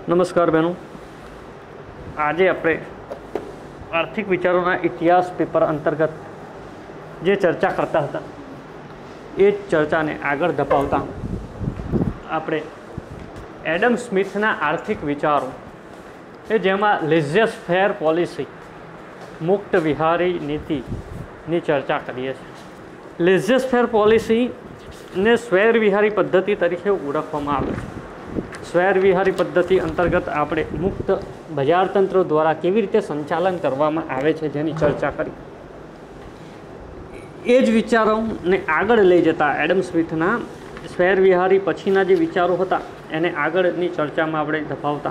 नमस्कार बहनों। आज આપણે આર્થિક વિચારોના ઇતિહાસ પેપર અંતર્ગત જે ચર્ચા કરતા હતા એ ચર્ચાને આગળ ધપાવતા આપણે એડમ સ્મિથના આર્થિક વિચારો એ જેમાં લેઝર ફેર પોલિસી મુક્ત વિહારી નીતિની ચર્ચા કરીએ છીએ। લેઝર ફેર પોલિસીને સ્વૈર વિહારી પદ્ધતિ તરીકે ઓળખવામાં આવે છે। સ્વૈર વિહારી પદ્ધતિ અંતર્ગત આપણે મુક્ત બજાર તંત્ર દ્વારા કેવી રીતે સંચાલન કરવામાં આવે છે જેની ચર્ચા કરી। એ જ વિચારોને આગળ લઈ જતા એડમ સ્મિથના સ્વૈર વિહારી પછીના જે વિચારો હતા એને આગળની ચર્ચામાં આપણે ધપાવતા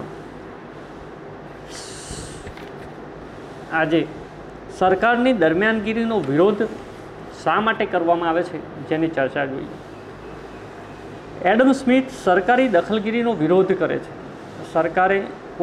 આજે સરકારની દરમિયાનગીરીનો વિરોધ શા માટે કરવામાં આવે છે જેની ચર્ચા જોઈએ। એડમ સ્મિથ સરકારી દખલગીરીનો વિરોધ કરે છે। સરકારે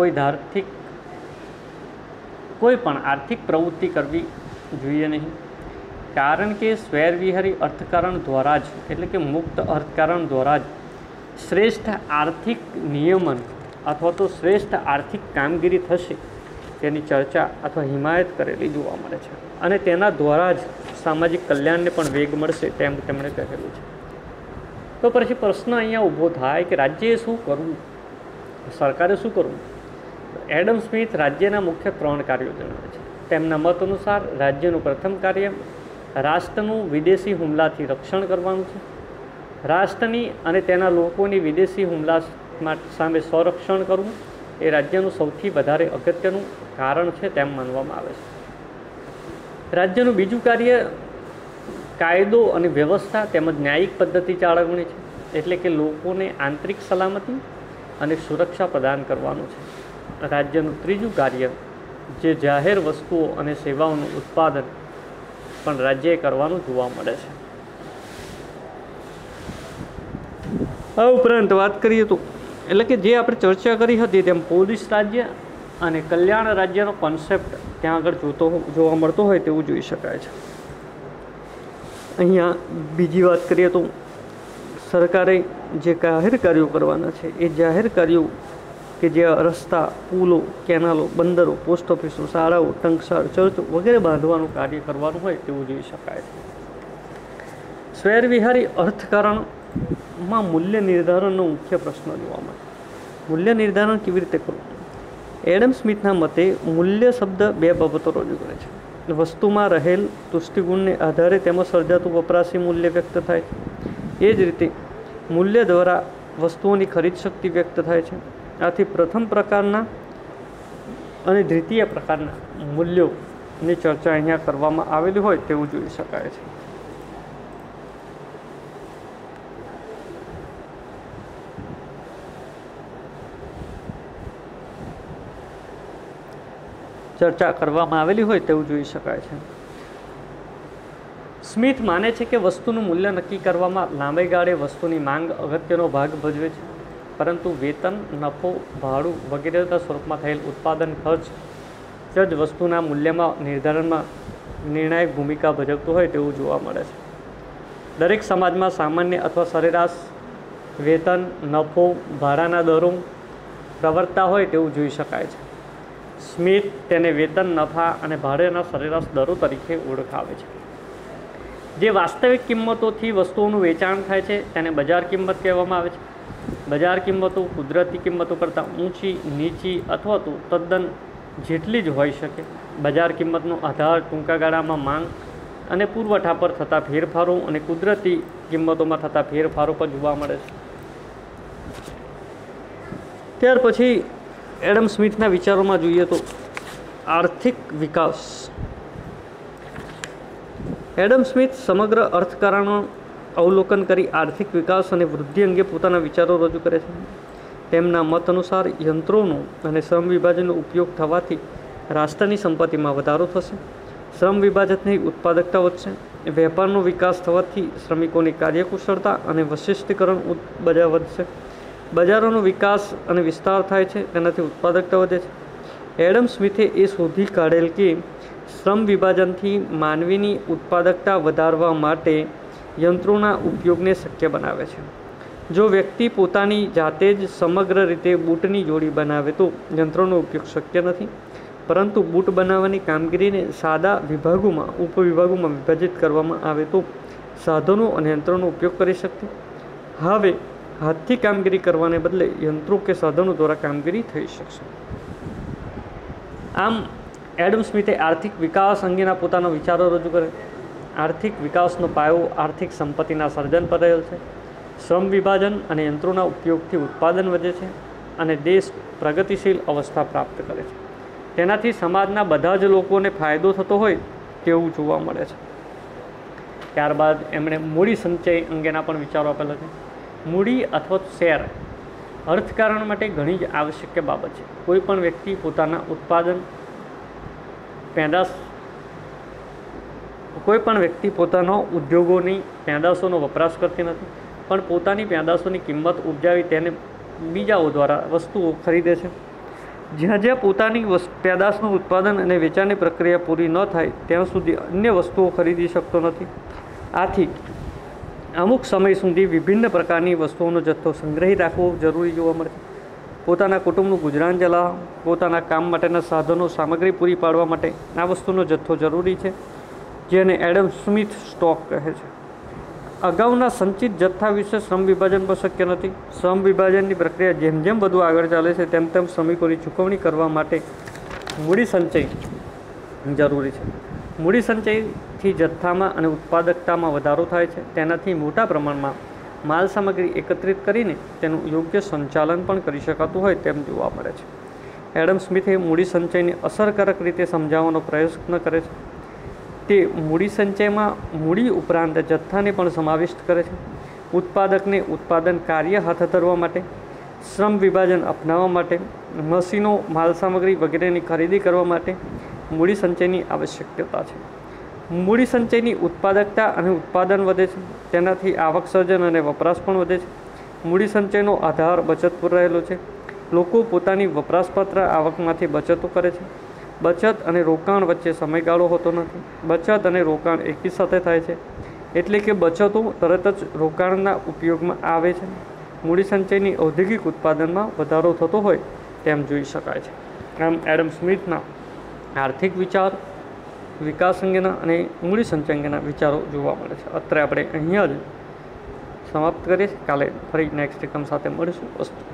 કોઈ પણ આર્થિક પ્રવૃત્તિ કરવી જોઈએ નહીં, કારણ કે સ્વૈરવિહારી અર્થકારણ દ્વારા જ એટલે કે મુક્ત અર્થકારણ દ્વારા જ શ્રેષ્ઠ આર્થિક નિયમન અથવા તો શ્રેષ્ઠ આર્થિક કામગીરી થશે તેની ચર્ચા અથવા હિમાયત કરેલી જોવા મળે છે અને તેના દ્વારા જ સામાજિક કલ્યાણને પણ વેગ મળશે તેમ તેમણે કહેલું છે। તો પછી પ્રશ્ન અહીંયા ઊભો થાય કે રાજ્યએ શું કરવું, સરકારે શું કરવું। એડમ સ્મિથ રાજ્યના મુખ્ય 3 કાર્યો જણાવે છે। તેમના મત અનુસાર રાજ્યનું પ્રથમ કાર્ય રાષ્ટ્રનું વિદેશી હુમલાથી રક્ષણ કરવાનું છે। રાષ્ટ્રની અને તેના લોકોની વિદેશી હુમલા સામે સંરક્ષણ કરવું એ રાજ્યનું સૌથી વધારે અગત્યનું કારણ છે તેમ માનવામાં આવે છે। રાજ્યનું બીજું કાર્ય કાયદો અને વ્યવસ્થા તેમજ ન્યાયિક પદ્ધતિ જાળવણી છે, એટલે કે લોકોને આંતરિક સલામતી અને સુરક્ષા પ્રદાન કરવાનું છે। રાજ્યનું ત્રીજું કાર્ય જે જાહેર વસ્તુઓ અને સેવાઓનું ઉત્પાદન પણ રાજ્યએ કરવાનું જોવા મળે છે। આ ઉપરાંત વાત કરીએ તો એટલે કે જે આપણે ચર્ચા કરી હતી તેમ પોલીસ રાજ્ય અને કલ્યાણ રાજ્યનો કોન્સેપ્ટ ત્યાં આગળ જોવા મળતો હોય તેવું જોઈ શકાય છે। અહીંયા બીજી વાત કરીએ તો સરકારે જે જાહેર કાર્યો કરવાના છે એ જાહેર કાર્યો કે જે રસ્તા, પુલો, કેનાલો, બંદરો, પોસ્ટ ઓફિસો, શાળાઓ, ટંકશાળ, ચર્ચો વગેરે બાંધવાનું કાર્ય કરવાનું હોય તેવું જોઈ શકાય છે। સ્વૈરવિહારી અર્થકારણમાં મૂલ્ય નિર્ધારણનો મુખ્ય પ્રશ્ન જોવા મળે। મૂલ્ય નિર્ધારણ કેવી રીતે કરવું? એડમ સ્મિથના મતે મૂલ્ય શબ્દ 2 બાબતો રજૂ કરે છે। વસ્તુમાં રહેલ તુષ્ટિગુણને આધારે તેમાં સર્જાતું વપરાશી મૂલ્ય વ્યક્ત થાય છે। એ જ રીતે મૂલ્ય દ્વારા વસ્તુઓની ખરીદ શક્તિ વ્યક્ત થાય છે। આથી પ્રથમ પ્રકારના અને દ્વિતીય પ્રકારના મૂલ્યોની ચર્ચા અહીંયા કરવામાં આવેલી હોય તેવું જોઈ શકાય છે। ચર્ચા કરવામાં આવેલી હોય તેવું જોઈ શકાય છે। સ્મિથ માને છે કે વસ્તુનું મૂલ્ય નક્કી કરવામાં લાંબા ગાળે વસ્તુની માંગ અગત્યનો ભાગ ભજવે છે, પરંતુ વેતન, નફો, ભાડું વગેરેના સ્વરૂપમાં થયેલ ઉત્પાદન ખર્ચ જ વસ્તુના મૂલ્યમાં નિર્ધારણમાં નિર્ણાયક ભૂમિકા ભજવતું હોય તેવું જોવા મળે છે। દરેક સમાજમાં સામાન્ય અથવા સરેરાશ વેતન, નફો, ભાડાના દરો પ્રવર્તતા હોય તેવું જોઈ શકાય છે। સ્મિથ તેને વેતન, નફા અને ભાડાના સરેરાશ દરો તરીકે ઓળખાવે છે। જે વાસ્તવિક કિંમતોથી વસ્તુઓનું વેચાણ થાય છે તેને બજાર કિંમત કહેવામાં આવે છે। બજાર કિંમતો કુદરતી કિંમતો કરતાં ઊંચી, નીચી અથવા તો તદ્દન જેટલી જ હોઈ શકે। બજાર કિંમતનો આધાર ટૂંકા ગાળામાં માંગ અને પુરવઠા પર થતા ફેરફારો અને કુદરતી કિંમતોમાં થતા ફેરફારો પર જોવા મળે છે। ત્યાર પછી એડમ સ્મિથના વિચારોમાં જોઈએ તો આર્થિક વિકાસ। એડમ સ્મિથ સમગ્ર અર્થકારણનું અવલોકન કરી આર્થિક વિકાસ અને વૃદ્ધિ અંગે પોતાના વિચારો રજૂ કરે છે। તેમના મત અનુસાર યંત્રોનો અને શ્રમ વિભાજનનો ઉપયોગ થવાથી રાષ્ટ્રની સંપત્તિમાં વધારો થશે। શ્રમ વિભાજનની ઉત્પાદકતા વધશે। વેપારનો વિકાસ થવાથી શ્રમિકોની કાર્યકુશળતા અને વૈશિષ્ટીકરણ વધશે। બજારોનો વિકાસ અને વિસ્તાર થાય છે, તેનાથી ઉત્પાદકતા વધે છે। એડમ સ્મિથે એ શોધી કાઢેલ કે શ્રમ વિભાજનથી માનવીની ઉત્પાદકતા વધારવા માટે યંત્રોના ઉપયોગને શક્ય બનાવે છે। જો વ્યક્તિ પોતાની જાતે જ સમગ્ર રીતે બૂટની જોડી બનાવે તો યંત્રોનો ઉપયોગ શક્ય નથી, પરંતુ બૂટ બનાવવાની કામગીરીને સાદા વિભાગોમાં ઉપવિભાગોમાં વિભાજિત કરવામાં આવે તો સાધનો અને યંત્રોનો ઉપયોગ કરી શકશે. હવે હાથથી કામગીરી કરવાને બદલે યંત્રો કે સાધનો દ્વારા કામગીરી થઈ શકશે. આમ એડમ સ્મિથે આર્થિક વિકાસ અંગેના પોતાના વિચારો રજૂ કરે. આર્થિક વિકાસનો પાયો આર્થિક સંપત્તિના સર્જન પર રહેલ છે. શ્રમ વિભાજન અને યંત્રોના ઉપયોગથી ઉત્પાદન વધે છે અને દેશ પ્રગતિશીલ અવસ્થા પ્રાપ્ત કરે છે. તેનાથી સમાજના બધા જ લોકોને ફાયદો થતો હોય તેવું જોવા મળે છે. ત્યારબાદ એમણે મૂડી સંચય અંગેના પણ વિચારો આપેલા છે. મૂડી અથવા શેર અર્થકારણ માટે ઘણી જ આવશ્યક બાબત છે. કોઈ પણ વ્યક્તિ પોતાના ઉત્પાદન કોઈ પણ વ્યક્તિ પોતાનો ઉદ્યોગોની પેદાશોનો વપરાશ કરતી નથી, પણ પોતાની પેદાશોની કિંમત ઉપજાવી તેને બીજાઓ દ્વારા વસ્તુઓ ખરીદે છે. જ્યાં જ્યાં પોતાની પેદાશનું ઉત્પાદન અને વેચાણની પ્રક્રિયા પૂરી ન થાય ત્યાં સુધી અન્ય વસ્તુઓ ખરીદી શકતો નથી. આથી અમુક સમય સુધી વિભિન્ન પ્રકારની વસ્તુઓનો જથ્થો સંગ્રહી રાખવો જરૂરી જોવા મળે છે. પોતાના કુટુંબનું ગુજરાન ચલાવવા, પોતાના કામ માટેના સાધનો સામગ્રી પૂરી પાડવા માટે આ વસ્તુનો જથ્થો જરૂરી છે, જેને એડમ સ્મિથ સ્ટોક કહે છે. અગાઉના સંચિત જથ્થા વિશે શ્રમ વિભાજન પણ શક્ય નથી. શ્રમ વિભાજનની પ્રક્રિયા જેમ જેમ વધુ આગળ ચાલે છે તેમ તેમ શ્રમિકોની ચૂકવણી કરવા માટે મૂડી સંચય જરૂરી છે. મૂડી સંચયથી જથ્થામાં અને ઉત્પાદકતામાં વધારો થાય છે. તેનાથી મોટા પ્રમાણમાં માલ સામગ્રી એકત્રિત કરીને તેનું યોગ્ય સંચાલન પણ કરી શકાતું હોય તેમ જોવા મળે છે. એડમ સ્મિથે મૂડી સંચયને અસરકારક રીતે સમજાવવાનો પ્રયત્ન કરે છે. તે મૂડી સંચયમાં મૂડી ઉપરાંત જથ્થાને પણ સમાવિષ્ટ કરે છે. ઉત્પાદકને ઉત્પાદન કાર્ય હાથ ધરવા માટે, શ્રમ વિભાજન અપનાવવા માટે, મશીનો, માલસામગ્રી વગેરેની ખરીદી કરવા માટે મૂડી સંચયની આવશ્યકતા છે. મૂડી સંચયની ઉત્પાદકતા અને ઉત્પાદન વધે છે. તેનાથી આવક સર્જન અને વપરાશ પણ વધે છે. મૂડી સંચયનો આધાર બચત પર રહેલો છે. લોકો પોતાની વપરાશપાત્ર આવકમાંથી બચતો કરે છે. બચત અને રોકાણ વચ્ચે સમયગાળો હોતો નથી. બચત અને રોકાણ એકી સાથે થાય છે, એટલે કે બચતો તરત જ રોકાણના ઉપયોગમાં આવે છે. મૂડી સંચયની ઔદ્યોગિક ઉત્પાદનમાં વધારો થતો હોય તેમ જોઈ શકાય છે. આમ એડમ સ્મિથના આર્થિક વિચાર, વિકાસ અંગેના અને મૂડી સંચય અંગેના વિચારો જોવા મળે છે. અત્યારે આપણે અહીંયા જ સમાપ્ત કરીએ. કાલે ફરી નેક્સ્ટ એકમ સાથે મળીશું. વસ્તુ